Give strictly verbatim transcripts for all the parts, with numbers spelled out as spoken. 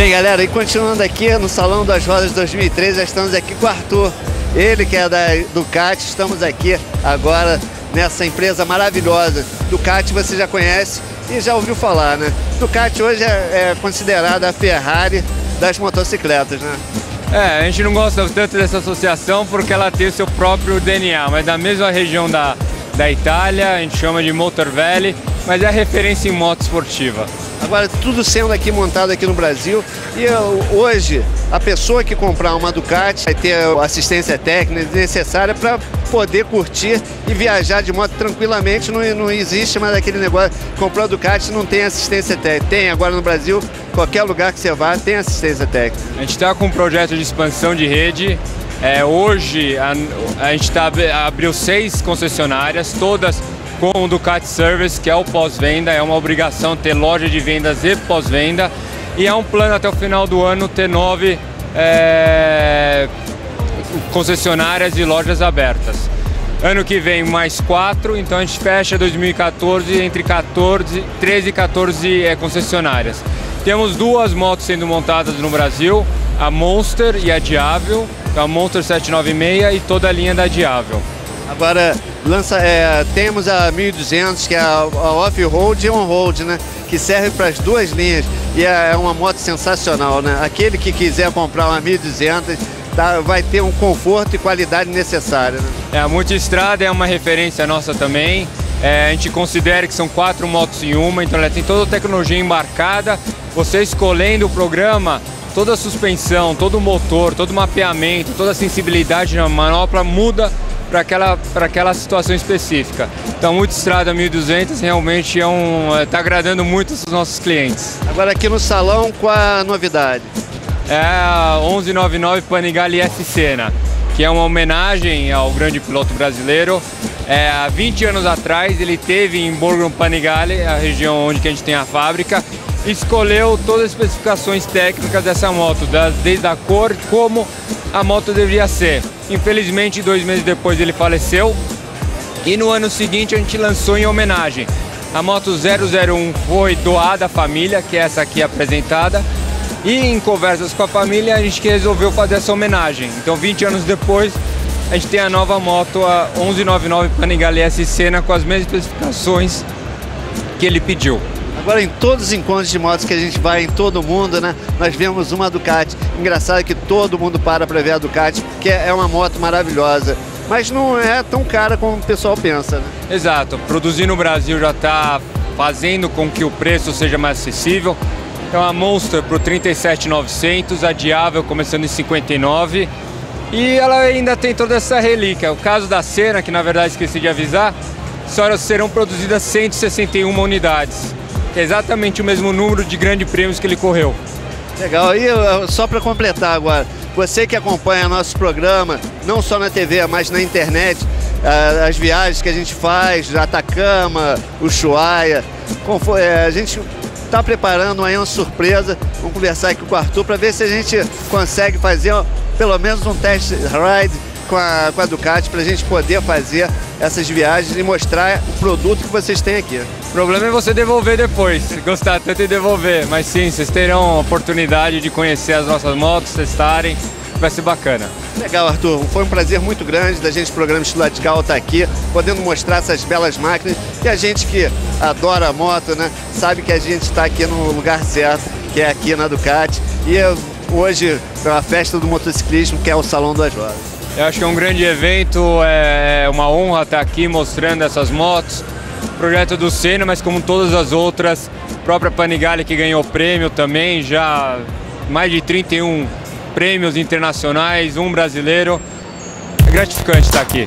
Bem, galera, e continuando aqui no Salão das Rodas dois mil e treze, já estamos aqui com o Arthur, ele que é da Ducati. Estamos aqui agora nessa empresa maravilhosa. Ducati você já conhece e já ouviu falar, né? Ducati hoje é, é considerada a Ferrari das motocicletas, né? É, a gente não gosta tanto dessa associação porque ela tem o seu próprio D N A, mas da mesma região da, da Itália, a gente chama de Motor Valley, mas é referência em moto esportiva. Agora, tudo sendo aqui montado aqui no Brasil, e hoje a pessoa que comprar uma Ducati vai ter a assistência técnica necessária para poder curtir e viajar de moto tranquilamente. Não, não existe mais aquele negócio, comprou a Ducati não tem assistência técnica. Tem agora no Brasil, qualquer lugar que você vá tem assistência técnica. A gente está com um projeto de expansão de rede. É, hoje a, a gente tá, abriu seis concessionárias, todas com o Ducati Service, que é o pós-venda. É uma obrigação ter loja de vendas e pós-venda, e é um plano até o final do ano ter nove é, concessionárias e lojas abertas. Ano que vem mais quatro, então a gente fecha dois mil e quatorze entre quatorze, treze e quatorze é, concessionárias. Temos duas motos sendo montadas no Brasil, a Monster e a Diavel, a Monster sete nove seis e toda a linha da Diavel. Agora, lança, é, temos a mil e duzentos, que é a, a off-road e on-road, né? Que serve para as duas linhas, e é, é uma moto sensacional, né? Aquele que quiser comprar uma mil e duzentos tá, vai ter um conforto e qualidade necessária, né? É, a Multistrada é uma referência nossa também. É, a gente considera que são quatro motos em uma, então ela tem toda a tecnologia embarcada. Você escolhendo o programa, toda a suspensão, todo o motor, todo o mapeamento, toda a sensibilidade na manopla muda para aquela, para aquela situação específica. Então, Multistrada mil e duzentos realmente é um, está agradando muito os nossos clientes. Agora aqui no salão, qual a novidade? É a onze noventa e nove Panigale S Senna, que é uma homenagem ao grande piloto brasileiro. É, há vinte anos atrás ele teve em Borgo Panigale, a região onde que a gente tem a fábrica, escolheu todas as especificações técnicas dessa moto, desde a cor, como a moto deveria ser. Infelizmente, dois meses depois ele faleceu, e no ano seguinte a gente lançou em homenagem. A moto zero zero um foi doada à família, que é essa aqui apresentada, e em conversas com a família a gente resolveu fazer essa homenagem. Então, vinte anos depois, a gente tem a nova moto, a onze noventa e nove Panigale S Senna, com as mesmas especificações que ele pediu. Agora, em todos os encontros de motos que a gente vai em todo mundo, né, nós vemos uma Ducati. Engraçado que todo mundo para para ver a Ducati, porque é uma moto maravilhosa, mas não é tão cara como o pessoal pensa, né? Exato, produzir no Brasil já está fazendo com que o preço seja mais acessível. Então a Monster por trinta e sete mil e novecentos, a Diavel começando em cinquenta e nove, e ela ainda tem toda essa relíquia. O caso da Senna, que na verdade esqueci de avisar, só serão produzidas cento e sessenta e uma unidades, que é exatamente o mesmo número de grandes prêmios que ele correu. Legal, e só para completar agora, você que acompanha nosso programa, não só na T V, mas na internet, as viagens que a gente faz, Atacama, Ushuaia, a gente está preparando aí uma surpresa. Vamos conversar aqui com o Arthur para ver se a gente consegue fazer pelo menos um test ride com a, com a Ducati, para a gente poder fazer essas viagens e mostrar o produto que vocês têm aqui. O problema é você devolver depois, se gostar tanto e devolver, mas sim, vocês terão a oportunidade de conhecer as nossas motos, testarem, vai ser bacana. Legal, Arthur, foi um prazer muito grande da gente, programa Estilo Radical, estar aqui, podendo mostrar essas belas máquinas, e a gente que adora a moto, né, sabe que a gente está aqui no lugar certo, que é aqui na Ducati, e hoje é a festa do motociclismo, que é o Salão das Rodas. Eu acho que é um grande evento, é uma honra estar aqui mostrando essas motos. Projeto do Senna, mas como todas as outras, a própria Panigale que ganhou prêmio também, já mais de trinta e um prêmios internacionais, um brasileiro. É gratificante estar aqui.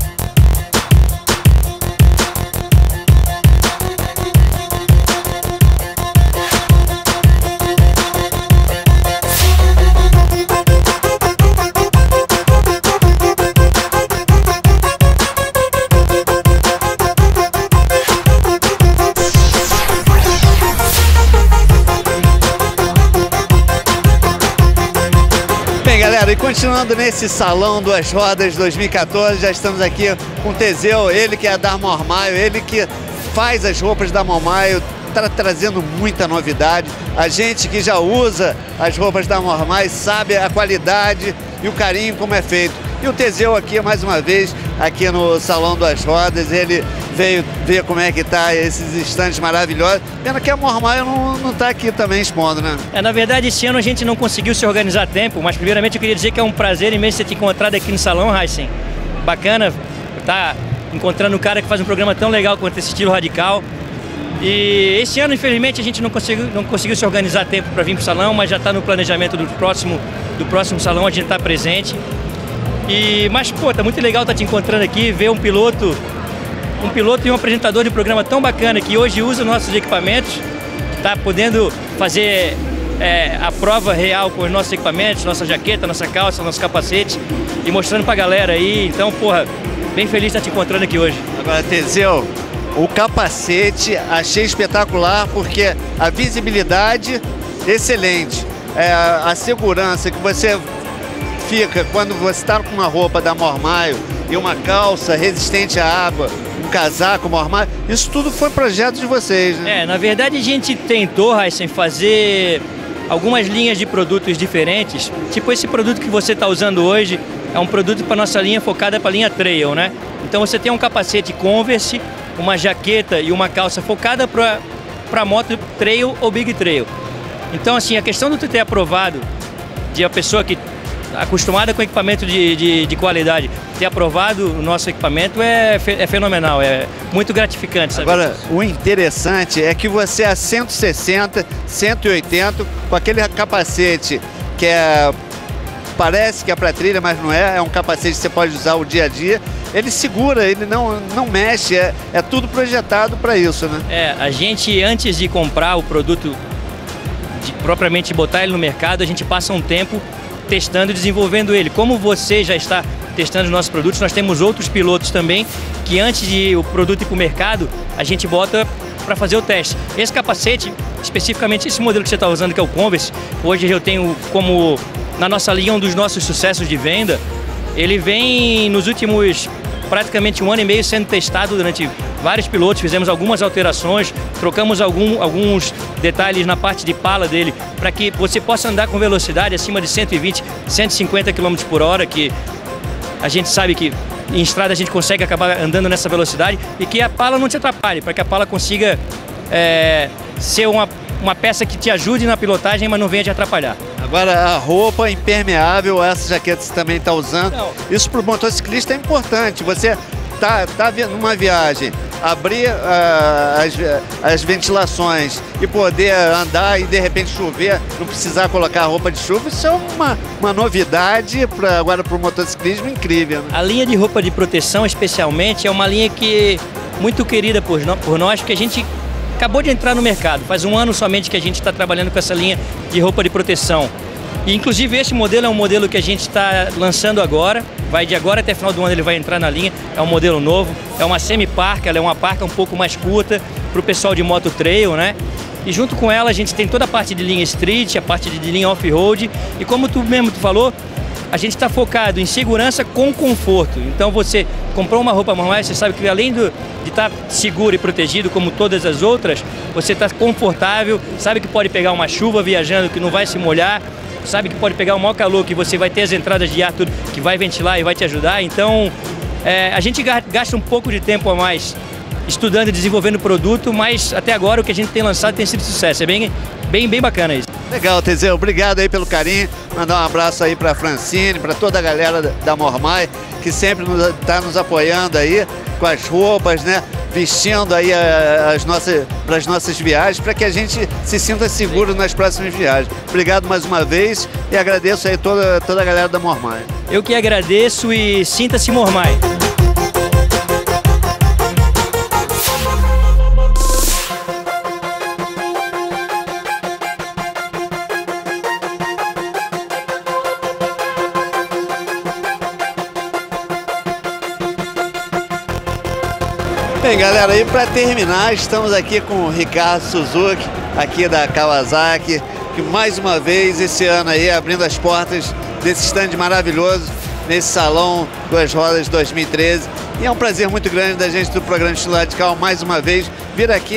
Galera, e continuando nesse Salão Duas Rodas dois mil e quatorze, já estamos aqui com o Teseu, ele que é da Armor Maio, ele que faz as roupas da Armor Maio, está trazendo muita novidade. A gente que já usa as roupas da Mormai sabe a qualidade e o carinho como é feito. E o Teseu aqui, mais uma vez, aqui no Salão das Rodas, ele veio ver como é que tá esses estandes maravilhosos. Pena que a Mormai não está aqui também expondo, né? É, na verdade, esse ano a gente não conseguiu se organizar a tempo, mas primeiramente eu queria dizer que é um prazer imenso ter te encontrado aqui no Salão, Heisen. Bacana tá encontrando um cara que faz um programa tão legal quanto esse Estilo Radical. E esse ano, infelizmente, a gente não conseguiu, não conseguiu se organizar a tempo para vir para o salão, mas já está no planejamento do próximo, do próximo salão, a gente está presente. E, mas, pô, tá muito legal estar tá te encontrando aqui, ver um piloto, um piloto e um apresentador de um programa tão bacana que hoje usa nossos equipamentos, tá podendo fazer é, a prova real com os nossos equipamentos, nossa jaqueta, nossa calça, nosso capacete e mostrando pra galera aí. Então, porra, bem feliz de estar te encontrando aqui hoje. Agora, Teseu, o capacete achei espetacular porque a visibilidade excelente, é, a segurança que você fica quando você está com uma roupa da Mormai e uma calça resistente à água, um casaco Mormai, isso tudo foi projeto de vocês, né? É, na verdade a gente tentou, Heisen, fazer algumas linhas de produtos diferentes, tipo esse produto que você está usando hoje é um produto para nossa linha focada para a linha Trail, né? Então você tem um capacete Converse, uma jaqueta e uma calça focada para para moto Trail ou Big Trail. Então assim, a questão do tu ter aprovado de a pessoa que acostumada com equipamento de, de, de qualidade, ter aprovado o nosso equipamento é, é fenomenal, é muito gratificante. Sabe? Agora, o interessante é que você é cento e sessenta, cento e oitenta, com aquele capacete que é, parece que é para trilha, mas não é, é um capacete que você pode usar o dia a dia, ele segura, ele não, não mexe, é, é tudo projetado para isso, né? É, a gente, antes de comprar o produto, de propriamente botar ele no mercado, a gente passa um tempo testando e desenvolvendo ele. Como você já está testando os nossos produtos, nós temos outros pilotos também que antes de o produto ir para o mercado, a gente bota para fazer o teste. Esse capacete, especificamente esse modelo que você está usando, que é o Converse, hoje eu tenho como, na nossa linha, um dos nossos sucessos de venda. Ele vem nos últimos praticamente um ano e meio sendo testado durante vários pilotos, fizemos algumas alterações, trocamos algum, alguns detalhes na parte de pala dele para que você possa andar com velocidade acima de cento e vinte, cento e cinquenta quilômetros por hora, que a gente sabe que em estrada a gente consegue acabar andando nessa velocidade e que a pala não te atrapalhe, para que a pala consiga é, ser uma, uma peça que te ajude na pilotagem, mas não venha te atrapalhar. Agora, a roupa impermeável, essa jaqueta você também está usando, não. Isso para o motociclista é importante. Você tá, tá numa viagem, abrir uh, as, as ventilações e poder andar e de repente chover, não precisar colocar roupa de chuva, isso é uma, uma novidade pra, agora para o motociclismo incrível, né? A linha de roupa de proteção, especialmente, é uma linha que muito querida por, por nós, porque a gente acabou de entrar no mercado, faz um ano somente que a gente está trabalhando com essa linha de roupa de proteção. E, inclusive, esse modelo é um modelo que a gente está lançando agora, vai de agora até final do ano ele vai entrar na linha, é um modelo novo, é uma semi-parca, ela é uma parca um pouco mais curta para o pessoal de moto trail, né? E junto com ela a gente tem toda a parte de linha street, a parte de linha off-road, e como tu mesmo tu falou, a gente está focado em segurança com conforto. Então você comprou uma roupa Mormai, você sabe que além do, de estar seguro e protegido como todas as outras, você está confortável, sabe que pode pegar uma chuva viajando que não vai se molhar, sabe que pode pegar o maior calor, que você vai ter as entradas de ar tudo, que vai ventilar e vai te ajudar. Então é, a gente gasta um pouco de tempo a mais estudando e desenvolvendo o produto, mas até agora o que a gente tem lançado tem sido sucesso. É bem, bem, bem bacana isso. Legal, Teseu, obrigado aí pelo carinho, mandar um abraço aí para a Francine, para toda a galera da Mormai, que sempre está nos, nos apoiando aí com as roupas, né, vestindo aí as nossas, para as nossas viagens, para que a gente se sinta seguro nas próximas viagens. Obrigado mais uma vez e agradeço aí toda, toda a galera da Mormai. Eu que agradeço e sinta-se Mormai. Bem, galera, e para terminar, estamos aqui com o Ricardo Suzuki, aqui da Kawasaki, que mais uma vez esse ano aí abrindo as portas desse stand maravilhoso nesse Salão Duas Rodas dois mil e treze. E é um prazer muito grande da gente do programa Estilo Radical mais uma vez vir aqui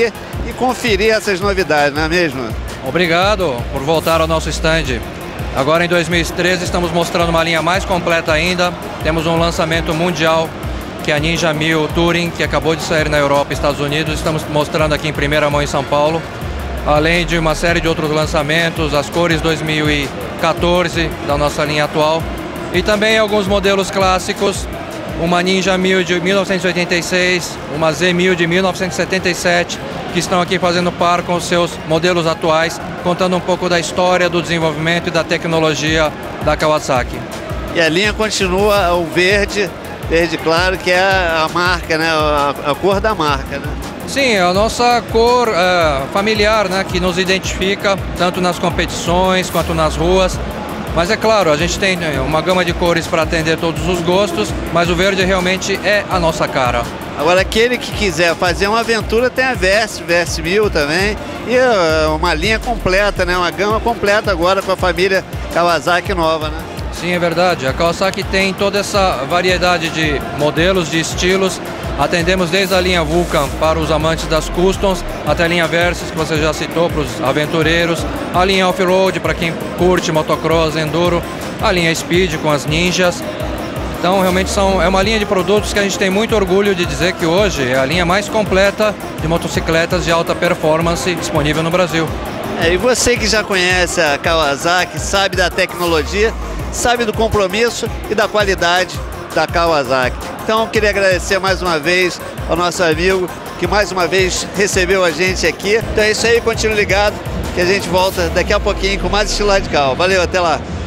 e conferir essas novidades, não é mesmo? Obrigado por voltar ao nosso stand. Agora em dois mil e treze estamos mostrando uma linha mais completa ainda. Temos um lançamento mundial, que é a Ninja mil Touring, que acabou de sair na Europa e Estados Unidos. Estamos mostrando aqui em primeira mão em São Paulo. Além de uma série de outros lançamentos, as cores dois mil e quatorze da nossa linha atual. E também alguns modelos clássicos, uma Ninja mil de mil novecentos e oitenta e seis, uma Z mil de mil novecentos e setenta e sete, que estão aqui fazendo par com os seus modelos atuais, contando um pouco da história, do desenvolvimento e da tecnologia da Kawasaki. E a linha continua o verde, verde claro, que é a marca, né? a, a cor da marca. Né? Sim, a nossa cor uh, familiar, né? Que nos identifica tanto nas competições quanto nas ruas. Mas é claro, a gente tem uma gama de cores para atender todos os gostos, mas o verde realmente é a nossa cara. Agora, aquele que quiser fazer uma aventura tem a Verse, Verse mil também, e uh, uma linha completa, né? Uma gama completa agora com a família Kawasaki nova, né? Sim, é verdade. A Kawasaki tem toda essa variedade de modelos, de estilos. Atendemos desde a linha Vulcan para os amantes das customs, até a linha Versys, que você já citou, para os aventureiros, a linha Off-Road para quem curte motocross, enduro, a linha Speed com as Ninjas. Então, realmente são, é uma linha de produtos que a gente tem muito orgulho de dizer que hoje é a linha mais completa de motocicletas de alta performance disponível no Brasil. É, e você que já conhece a Kawasaki, sabe da tecnologia, sabe do compromisso e da qualidade da Kawasaki. Então, queria agradecer mais uma vez ao nosso amigo que mais uma vez recebeu a gente aqui. Então é isso aí, continue ligado que a gente volta daqui a pouquinho com mais estilo radical. Valeu, até lá!